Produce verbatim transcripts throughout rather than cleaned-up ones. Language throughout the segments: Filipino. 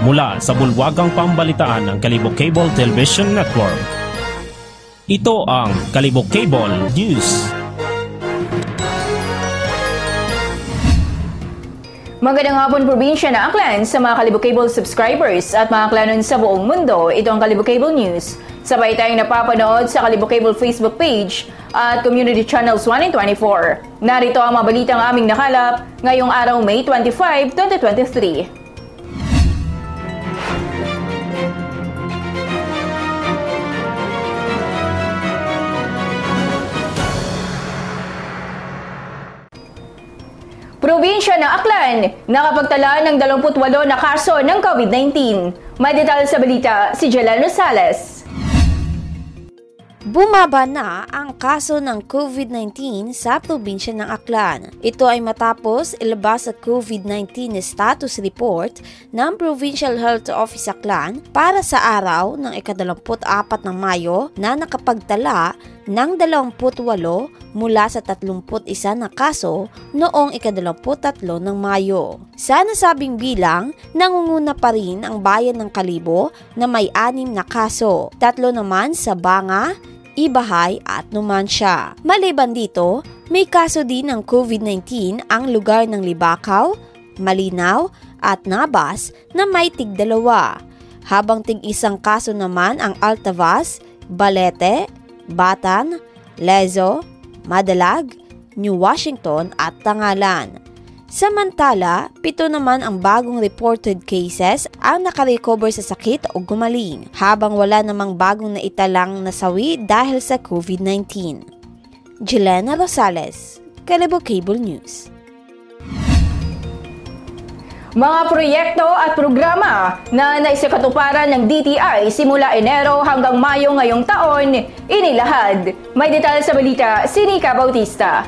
mula sa bulwagang pambalitaan ng Kalibog Cable Television Network. Ito ang Kalibog Cable News. Magandang hapon, probinsya na Aklan sa mga Kalibog Cable subscribers at mga Aklanon sa buong mundo. Ito ang Kalibog Cable News. Sabay tayong napapanood sa Kalibog Cable Facebook page at Community Channels one and twenty-four. Narito ang mga balitang aming nakalap ngayong araw May twenty-fifth, twenty twenty-three. Probinsya ng Aklan, nakapagtala ng dalawampu't walo na kaso ng COVID nineteen. May detalye sa balita si Jelena Rosales. Bumaba na ang kaso ng COVID nineteen sa probinsya ng Aklan. Ito ay matapos ilabas sa COVID nineteen status report ng Provincial Health Office Aklan para sa araw ng ikadalawamput apat ng Mayo na nakapagtala ng dalawampu't walo mula sa tatlumput isa na kaso noong ikadalawamput tatlo ng Mayo. Sa nasabing bilang, nangunguna pa rin ang bayan ng Kalibo na may anim na kaso, tatlo naman sa Banga, Ibahay at Numancia. Maliban dito, may kaso din ng COVID nineteen ang lugar ng Libakaw, Malinaw at Nabas na may tig-dalawa, habang tig-isang kaso naman ang Altavas, Balete, Batan, Lezo, Madalag, New Washington at Tangalan. Samantala, pito naman ang bagong reported cases ang nakarecover sa sakit o gumaling, habang wala namang bagong naitalang nasawi dahil sa COVID nineteen. Jelena Rosales, Kalibog Cable News. Mga proyekto at programa na naisakatuparan ng D T I simula Enero hanggang Mayo ngayong taon, inilahad. May detalye sa balita si Nika Bautista.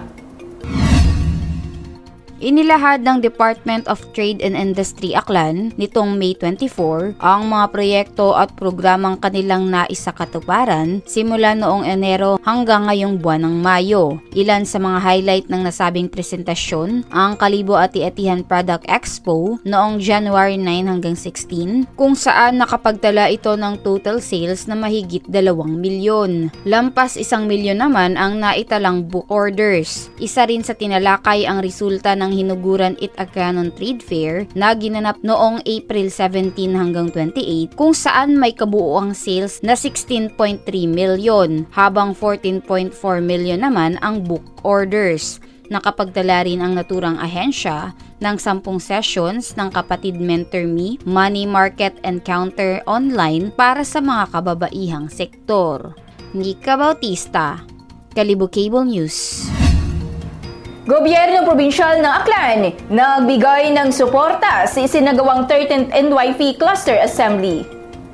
Inilahad ng Department of Trade and Industry Aklan nitong May twenty-fourth ang mga proyekto at programang kanilang naisakatuparan simula noong Enero hanggang ngayong buwan ng Mayo. Ilan sa mga highlight ng nasabing presentasyon ang Kalibo Ati-Atihan Product Expo noong January nine hanggang sixteen, kung saan nakapagtala ito ng total sales na mahigit dalawang milyon. Lampas isang milyon naman ang naitalang book orders. Isa rin sa tinalakay ang resulta ng hinuguran It Agcanon Trade Fair na ginanap noong April seventeen hanggang twenty-eight, kung saan may kabuuang sales na sixteen point three million, habang fourteen point four million naman ang book orders. Nakapagdala rin ang naturang ahensya ng sampung sessions ng Kapatid Mentor Me Money Market Encounter online para sa mga kababaihang sektor. Nika Bautista, Kalibog Cable News. Gobyerno Probinsyal ng Aklan nagbigay ng suporta sa isinagawang thirteenth N Y P Cluster Assembly.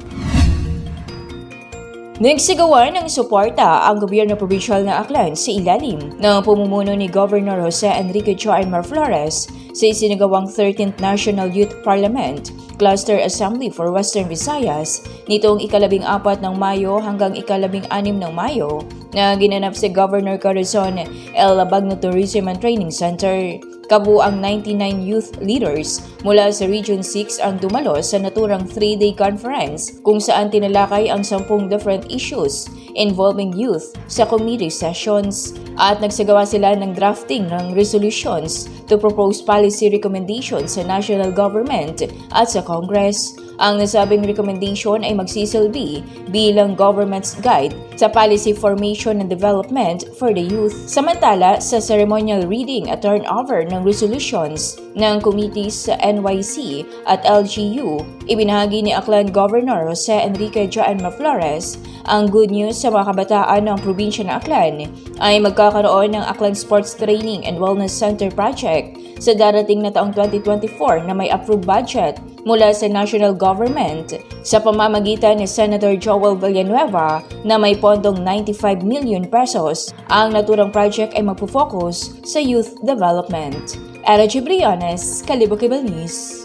Nagsigawa ng suporta ang Gobyerno Probinsyal ng Aklan sa ilalim ng pamumuno ni Governor Jose Enrique Joaimar Flores sa isinagawang thirteenth National Youth Parliament Cluster Assembly for Western Visayas nitong ikalabing apat ng Mayo hanggang ikalabing anim ng Mayo na ginanap sa Governor Corazon El Labagno Tourism and Training Center. Kabuang ninety-nine youth leaders mula sa Region six ang dumalo sa naturang three-day conference kung saan tinalakay ang sampung different issues involving youth sa committee sessions, at nagsagawa sila ng drafting ng resolutions to propose policy recommendations sa national government at sa Congress. Ang nasabing recommendation ay magsisilbi bilang government's guide sa policy formation and development for the youth. Samantala, sa ceremonial reading at turnover ng resolutions ng committees sa N Y C at L G U, ibinahagi ni Aklan Governor Jose Enrique Joaimar Flores ang good news sa mga kabataan ng probinsya ng Aklan ay magkakaroon ng Aklan Sports Training and Wellness Center Project sa darating na taong twenty twenty-four na may approved budget mula sa national government sa pamamagitan ni Senator Joel Villanueva na may pondong ninety-five million pesos. Ang naturang project ay magpo-focus sa youth development. Era Gibriones, Kalibog Cable News.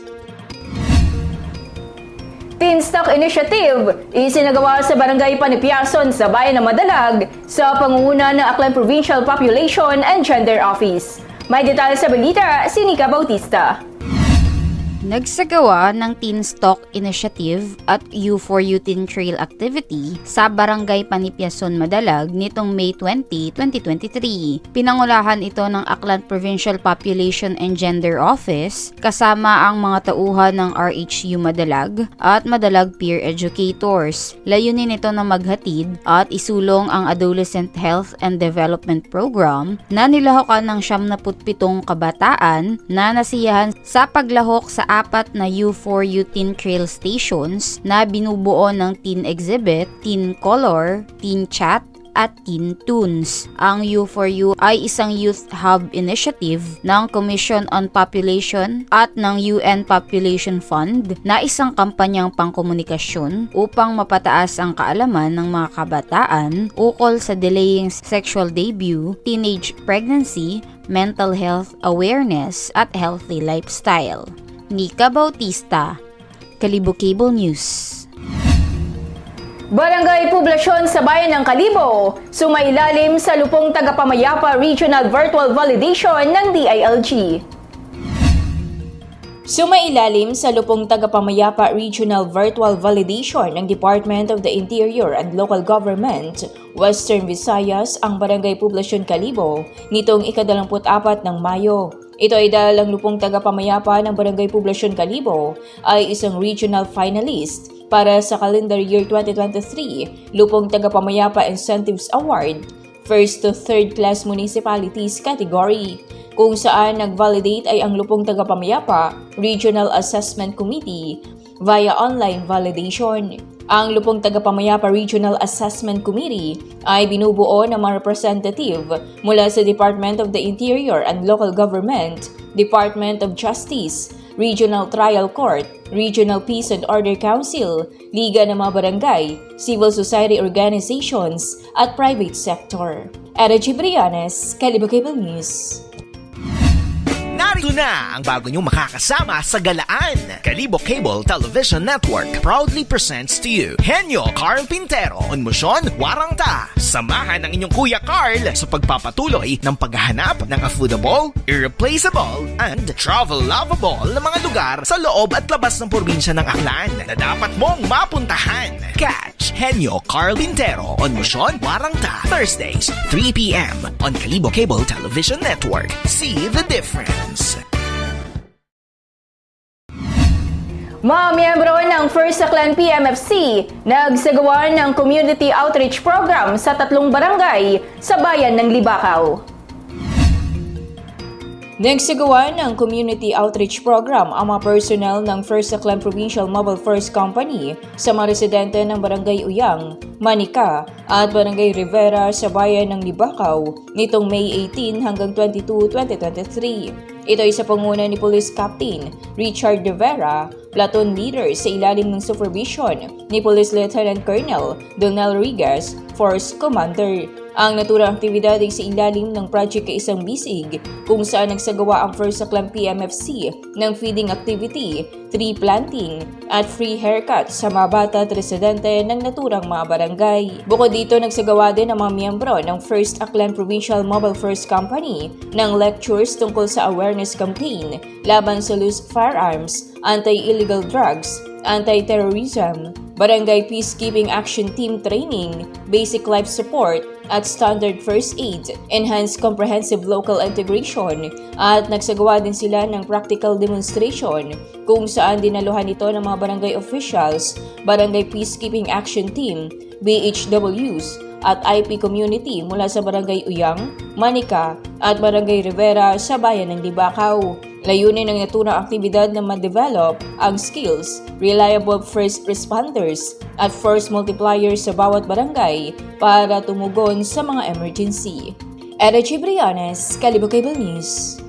Teen Stock Initiative isinagawa sa Barangay Panipiason sa Bayan ng Madalag sa pangunguna ng Aklan Provincial Population and Gender Office. May detalye sa balita si Nika Bautista. Nagsagawa ng Teen Stalk Initiative at U four U Teen Trail Activity sa Barangay Panipyason, Madalag nitong May twentieth, twenty twenty-three. Pinangulahan ito ng Aklan Provincial Population and Gender Office kasama ang mga tauhan ng R H U Madalag at Madalag Peer Educators. Layunin ito na maghatid at isulong ang Adolescent Health and Development Program na nilahokan ng siyam na pitong kabataan na nasiyahan sa paglahok sa apat na U four U Teen Trail Stations na binubuo ng Teen Exhibit, Teen Color, Teen Chat, at Teen Tunes. Ang U four U ay isang youth hub initiative ng Commission on Population at ng U N Population Fund na isang kampanyang pangkomunikasyon upang mapataas ang kaalaman ng mga kabataan ukol sa delaying sexual debut, teenage pregnancy, mental health awareness, at healthy lifestyle. Nika Bautista, Kalibo Cable News. Barangay Poblasyon sa Bayan ng Kalibo, sumailalim sa lupong tagapamayapa Regional Virtual Validation ng D I L G. Sumailalim sa lupong tagapamayapa Regional Virtual Validation ng Department of the Interior and Local Government, Western Visayas ang Barangay Poblasyon Kalibo nitong ikadalamput apat ng Mayo. Ito ay dahil ang lupong tagapamayapa ng Barangay Poblasyon Kalibo ay isang regional finalist para sa calendar year twenty twenty-three Lupong Tagapamayapa Incentives Award First to Third Class Municipalities category, kung saan nag-validate ay ang Lupong Tagapamayapa Regional Assessment Committee via online validation. Ang Lupong Tagapamayapa Regional Assessment Committee ay binubuo ng mga representative mula sa Department of the Interior and Local Government, Department of Justice, Regional Trial Court, Regional Peace and Order Council, Liga ng mga Barangay, Civil Society Organizations, at Private Sector. Era Gibrianes, Kalibo Cable News. Narito na ang bago niyong makakasama sa galaan. Kalibo Cable Television Network proudly presents to you Henyo Carl Pintero on Musyon Warangta. Samahan ang inyong Kuya Carl sa pagpapatuloy ng paghahanap ng affordable, irreplaceable, and travel-lovable na mga lugar sa loob at labas ng probinsya ng Aklan na dapat mong mapuntahan. Catch Henyo Carl Pintero on Musyon Warangta Thursdays, three p m on Kalibo Cable Television Network. See the difference. Mga miyembro ng First Aklan P M F C nagsagawa ng community outreach program sa tatlong barangay sa bayan ng Libakaw. Nagsagawa ng community outreach program ang mga personnel ng First Aklan Provincial Mobile First Company sa mga residente ng Barangay Uyang, Manika at Barangay Rivera sa bayan ng Libakaw nitong May eighteen hanggang twenty-two, twenty twenty-three. Ito ay sa panguna ni Police Captain Richard Rivera, platoon leader sa ilalim ng supervision ni Police Lieutenant Colonel Donel Rigas, Force Commander. Ang naturang aktibidad ay sa ilalim ng Project Kaisang Bisig, kung saan nagsagawa ang First Aklan P M F C ng feeding activity, tree planting, at free haircut sa mga bata at residente ng naturang mga barangay. Bukod dito, nagsagawa din ang mga miyembro ng First Aklan Provincial Mobile First Company ng lectures tungkol sa awareness campaign laban sa loose firearms, anti-illegal drugs, anti-terrorism, barangay peacekeeping action team training, basic life support, at standard first aid, enhanced comprehensive local integration, at nagsagawa din sila ng practical demonstration kung saan dinaluhan ito ng mga barangay officials, barangay peacekeeping action team, B H Ws, at I P community mula sa Barangay Uyang, Manika, at Barangay Rivera sa bayan ng Libakaw. Layunin ng naturang aktibidad na ma-develop ang skills, reliable first responders, at force multipliers sa bawat barangay para tumugon sa mga emergency. Era Gibrianes, Kalibo Cable News.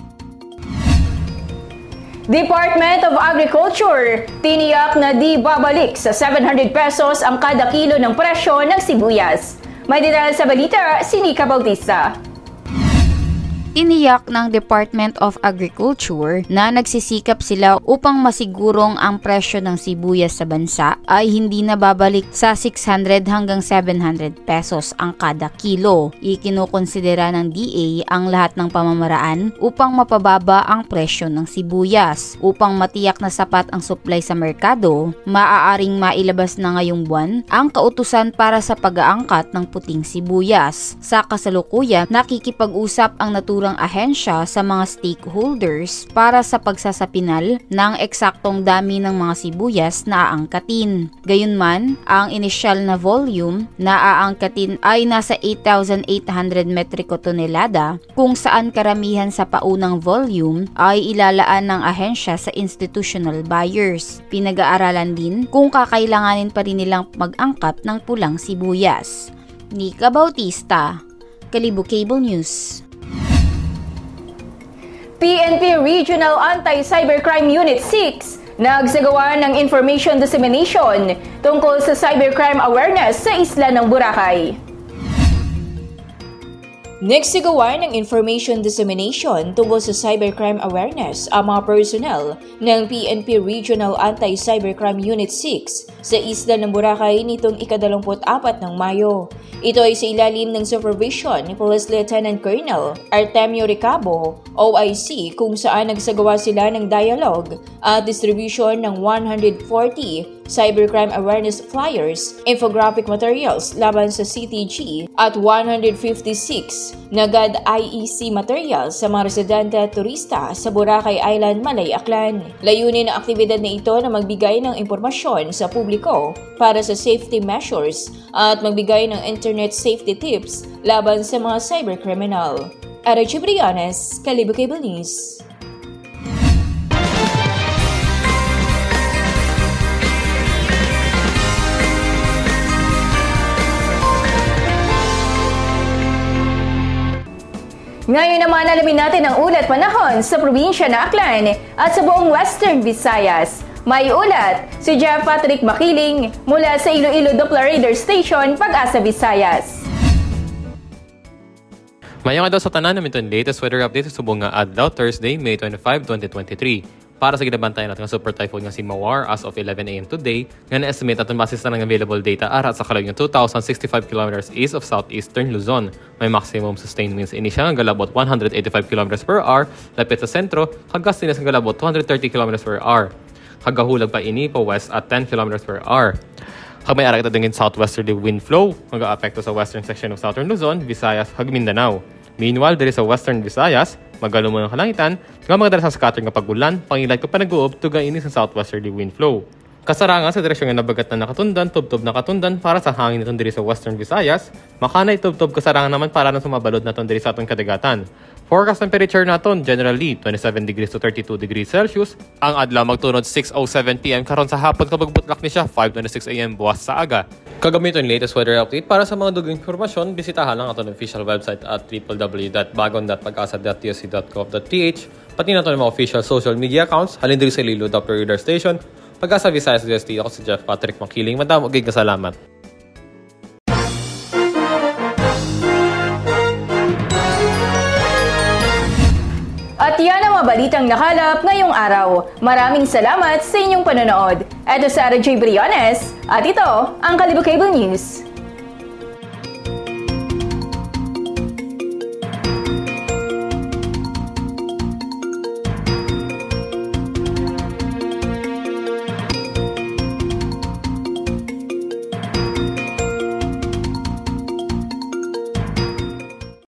Department of Agriculture, tiniyak na di babalik sa seven hundred pesos ang kada kilo ng presyo ng sibuyas. May detalye sa balita, si Nika Bautista. Tiniyak ng Department of Agriculture na nagsisikap sila upang masigurong ang presyo ng sibuyas sa bansa ay hindi na babalik sa six hundred hanggang seven hundred pesos ang kada kilo. Ikinukonsidera ng D A ang lahat ng pamamaraan upang mapababa ang presyo ng sibuyas. Upang matiyak na sapat ang supply sa merkado, maaaring mailabas na ngayong buwan ang kautusan para sa pag-aangkat ng puting sibuyas. Sa kasalukuyan, nakikipag-usap ang naturang ang ahensya sa mga stakeholders para sa pagsasapinal ng eksaktong dami ng mga sibuyas na aangkatin. Gayunman, ang inisyal na volume na aangkatin ay nasa eight thousand eight hundred metriko tonelada, kung saan karamihan sa paunang volume ay ilalaan ng ahensya sa institutional buyers. Pinag-aaralan din kung kakailanganin pa rin nilang mag-angkat ng pulang sibuyas. Nika Bautista, Kalibo Cable News. P N P Regional Anti-Cybercrime Unit six nagsagawa ng information dissemination tungkol sa cybercrime awareness sa isla ng Boracay. Nagsagawa ng information dissemination tungkol sa cybercrime awareness ang mga personnel ng P N P Regional Anti-Cybercrime Unit six sa isla ng Boracay nitong ikadalawamput apat ng Mayo. Ito ay sa ilalim ng supervision ni Police Lieutenant Colonel Artemio Ricabo, O I C, kung saan nagsagawa sila ng dialogue at distribution ng one hundred forty cybercrime awareness flyers, infographic materials laban sa C T G at one hundred fifty-six na G A D I E C materials sa mga residente at turista sa Boracay Island, Malay, Aklan. Layunin ng aktibidad na ito na magbigay ng impormasyon sa publiko para sa safety measures at magbigay ng internet safety tips laban sa mga cybercriminal. Archie Briones, Kalibo Cable News. Ngayon naman alamin natin ang ulat panahon sa probinsya ng Aklan at sa buong Western Visayas. May ulat si Jeff Patrick Makiling mula sa Iloilo Doppler Radar Station, Pag-asa, Visayas. Mayong adlaw sa tanan namin itong latest weather update sa subong nga adlaw Thursday, May twenty-fifth, twenty twenty-three. Para sa ginabantayan natin ng super typhoon nga si Mawar as of eleven a m today, nga na-estimate natin basis na ng available data arat sa kalawang two thousand sixty-five kilometers east of southeastern Luzon. May maximum sustained winds ini siya nga galabot one hundred eighty-five kilometers per hour, lapit sa sentro, hagas tinas nga galabot two hundred thirty kilometers per hour. Hagahulag pa ini pa west at ten kilometers per hour. Hag may ara kita dingin southwesterly wind flow, mag-aapekto sa western section of southern Luzon, Visayas, hag Mindanao. Meanwhile, diri sa western Visayas, magalo mo ng kalangitan, nga mga dala sa scatter nga pagulan, pangilay ko pa nag-uob, tuga ini sa southwesterly wind flow. Kasarangan sa direksyon nga nabagat na nakatundan, tubtob nakatundan para sa hangin nitong diri sa western Visayas, makanay tubtob kasarangan naman para na sumabalod naton diri sa atong kadagatan. Forecast temperature naton generally twenty-seven degrees to thirty-two degrees Celsius. Ang adlaw magtunod six oh seven p m karon sa hapon kapag butlak ni siya five twenty-six a m buwas sa aga. Kagamit ang latest weather update para sa mga dugang informasyon, bisitahan lang aton official website at w w w dot bagon dot pag-asa dot t s c dot gov dot p h. Pati na ito ng mga official social media accounts, halin diri sa Iloilo Doppler Radar Station, Pag-asa Visayas D S T. Ako si Jeff Patrick Makiling. Madamo gig na salamat. At yan ang mga balitang nakalap ngayong araw. Maraming salamat sa inyong panonood. Ito si Archie Briones at ito ang Kalibo Cable News.